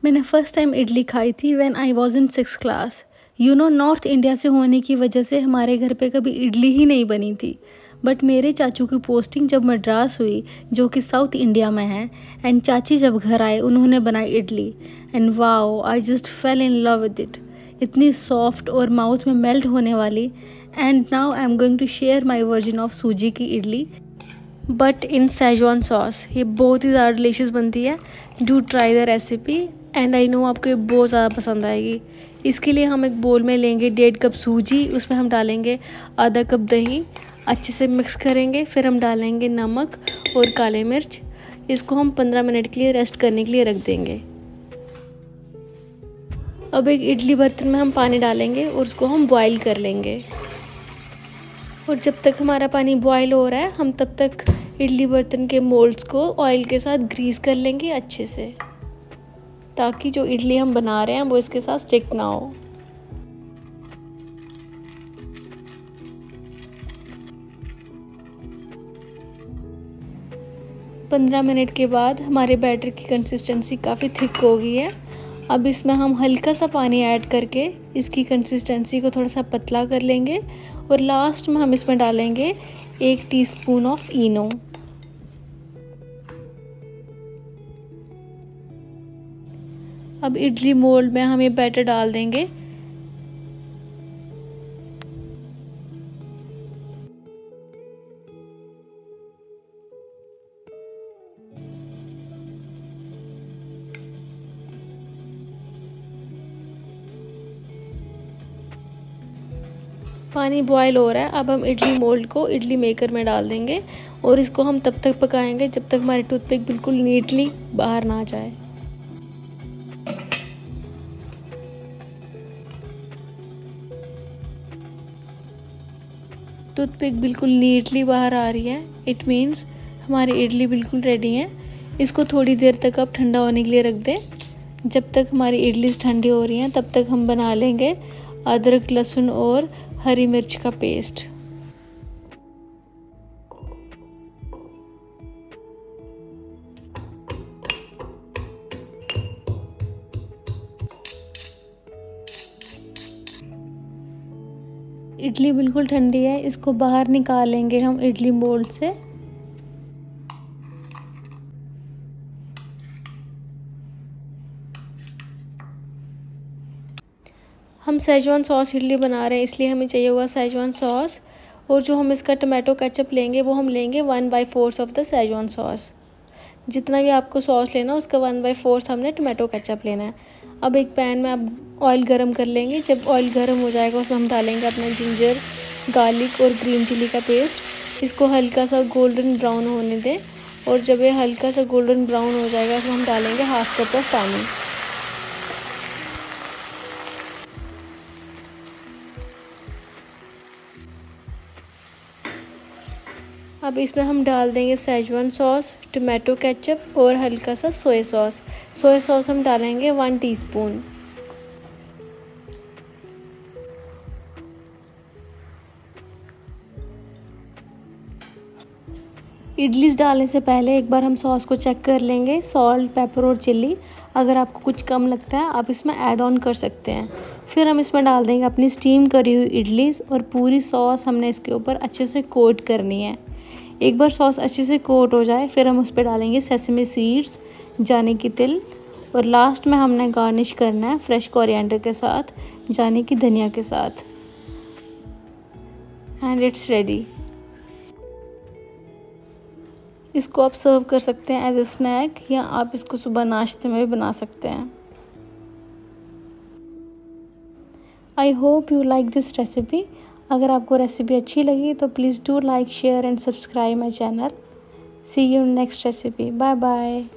मैंने first time idli खाई थी when I was in 6th class. North India से होने की वजह से हमारे घर पे कभी इडली ही नहीं बनी थी। बट मेरे चाचू की पोस्टिंग जब मद्रास हुई, जो कि साउथ इंडिया में है, एंड चाची जब घर आए उन्होंने बनाई idli, and wow I just fell in love with it. इतनी सॉफ्ट और माउथ में मेल्ट होने वाली। And now I am going to share my version of सूजी की idli but in schezwan sauce. ये बहुत ही ज़्यादा डिलीशियस बनती है। Do try the recipe and I know आपको ये बहुत ज़्यादा पसंद आएगी। इसके लिए हम एक बोल में लेंगे 1.5 कप सूजी, उसमें हम डालेंगे आधा कप दही, अच्छे से मिक्स करेंगे। फिर हम डालेंगे नमक और काले मिर्च। इसको हम 15 मिनट के लिए रेस्ट करने के लिए रख देंगे। अब एक इडली बर्तन में हम पानी डालेंगे और उसको हम बॉईल कर लेंगे। और जब तक हमारा पानी बॉईल हो रहा है, हम तब तक इडली बर्तन के मोल्ड्स को ऑयल के साथ ग्रीस कर लेंगे अच्छे से, ताकि जो इडली हम बना रहे हैं वो इसके साथ स्टिक ना हो। पंद्रह मिनट के बाद हमारे बैटर की कंसिस्टेंसी काफ़ी थिक हो गई है। अब इसमें हम हल्का सा पानी ऐड करके इसकी कंसिस्टेंसी को थोड़ा सा पतला कर लेंगे। और लास्ट में हम इसमें डालेंगे 1 टीस्पून ऑफ इनो। अब इडली मोल्ड में हम ये बैटर डाल देंगे। पानी बॉयल हो रहा है। अब हम इडली मोल्ड को इडली मेकर में डाल देंगे और इसको हम तब तक पकाएंगे जब तक हमारी टूथपिक बिल्कुल नीटली बाहर ना जाए। टूथपिक बिल्कुल नीटली बाहर आ रही है, इट मीन्स हमारी इडली बिल्कुल रेडी है। इसको थोड़ी देर तक अब ठंडा होने के लिए रख दें। जब तक हमारी इडली ठंडी हो रही हैं तब तक हम बना लेंगे अदरक, लहसुन और हरी मिर्च का पेस्ट। इडली बिल्कुल ठंडी है, इसको बाहर निकालेंगे हम इडली मोल्ड से। हम सेजवान सॉस इडली बना रहे हैं, इसलिए हमें चाहिए होगा सेजवान सॉस। और जो हम इसका टमाटो केचप लेंगे वो हम लेंगे 1/4 ऑफ द सेजवान सॉस। जितना भी आपको सॉस लेना उसका 1/4 हमने टमाटो केचप लेना है। अब एक पैन में आप ऑयल गरम कर लेंगे। जब ऑयल गरम हो जाएगा उसमें हम डालेंगे अपना जिंजर, गार्लिक और ग्रीन चिली का पेस्ट। इसको हल्का सा गोल्डन ब्राउन होने दें। और जब ये हल्का सा गोल्डन ब्राउन हो जाएगा तो हम डालेंगे 1/2 कप ऑफ पानी। अब इसमें हम डाल देंगे सेजवान सॉस, टमाटो केचप और हल्का सा सोया सॉस। सोया सॉस हम डालेंगे 1 टीस्पून। इडलीज डालने से पहले एक बार हम सॉस को चेक कर लेंगे, सॉल्ट, पेपर और चिल्ली। अगर आपको कुछ कम लगता है आप इसमें ऐड ऑन कर सकते हैं। फिर हम इसमें डाल देंगे अपनी स्टीम करी हुई इडलीज और पूरी सॉस हमने इसके ऊपर अच्छे से कोट करनी है। एक बार सॉस अच्छे से कोट हो जाए फिर हम उस पर डालेंगे सेसमी सीड्स, जाने की तिल। और लास्ट में हमने गार्निश करना है फ्रेश कोरिएंडर के साथ, जाने की धनिया के साथ। And it's ready. इसको आप सर्व कर सकते हैं एज ए स्नैक, या आप इसको सुबह नाश्ते में भी बना सकते हैं। I hope you like this recipe. अगर आपको रेसिपी अच्छी लगी तो please do like, share and subscribe my channel. See you next recipe. Bye bye.